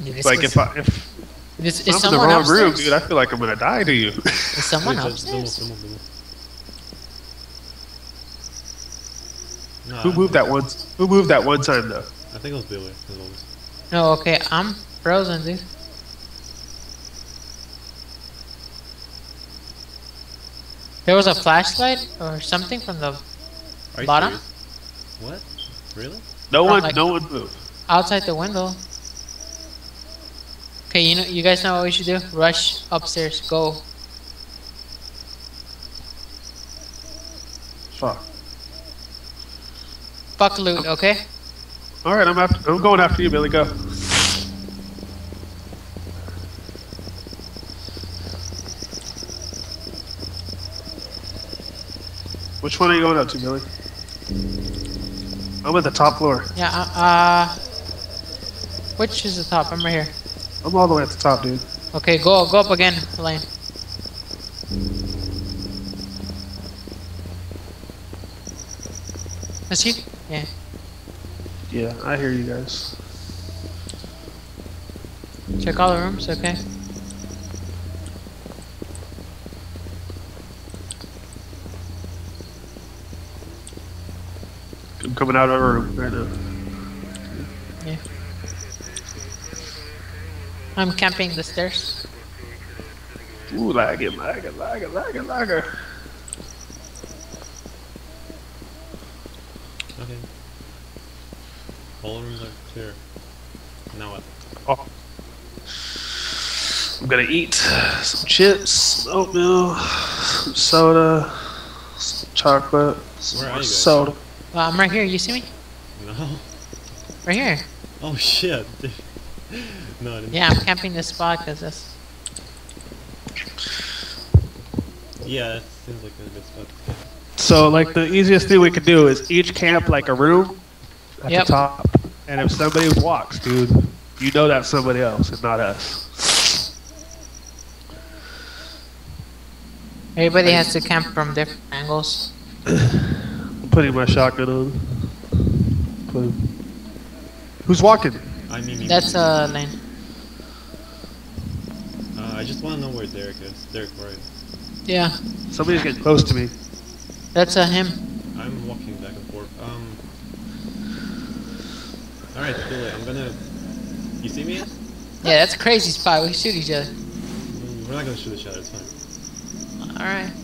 Like if Is I'm in the someone wrong upstairs? room, dude, I feel like I'm gonna die to you. Is someone Don't upstairs? move. No, Who moved that one? Who moved that one time though? I think it was Billy, as always. No, okay, I'm frozen, dude. There was a flashlight or something from the Are you bottom serious? What? Really? No Not one, like- no one moved. outside the window. Okay, you guys know what we should do? Rush upstairs, go. Fuck. Fuck loot, okay? All right, I'm going after you, Billy. Go. Which one are you going up to, Billy? I'm at the top floor. Yeah, which is the top? I'm right here. I'm all the way at the top, dude. Okay, go up again, Elaine. Is he? Yeah. Yeah, I hear you guys. Check all the rooms, okay? I'm coming out of our room right now. Yeah. I'm camping the stairs. Ooh, lagging. Okay. All the rooms are clear. Now what? Oh. I'm gonna eat some chips, some oatmeal, some soda, some chocolate, some Where are more you guys? soda. Well, I'm right here, you see me? No. Right here. Oh shit. No, I didn't. Yeah, I'm camping this spot because that's... Yeah, that seems like a good spot. So, like, the easiest thing we could do is each camp like a room at Yep. the top, and if somebody walks, dude, you know that's somebody else and not us. Everybody has to camp from different angles. I'm putting my shotgun on. Who's walking? I mean, That's Lane. I just want to know where Derek is. Derek, where are you? Yeah, Somebody's getting close to me. that's him. I'm walking back and forth. Alright, Billy, I'm gonna... You see me yet? Yeah, that's a crazy spot. We shoot each other. We're not gonna shoot each other, it's fine. Alright.